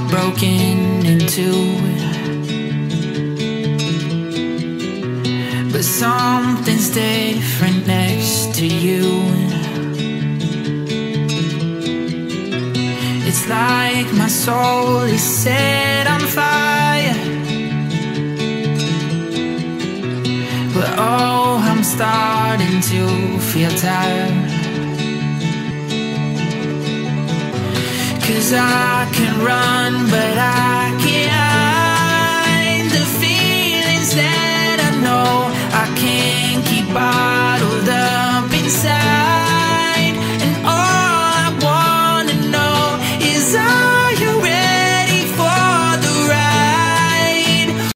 broken into, but something's different next to you. It's like my soul is set on fire, but oh, I'm starting to feel tired. 'Cause I can run, but I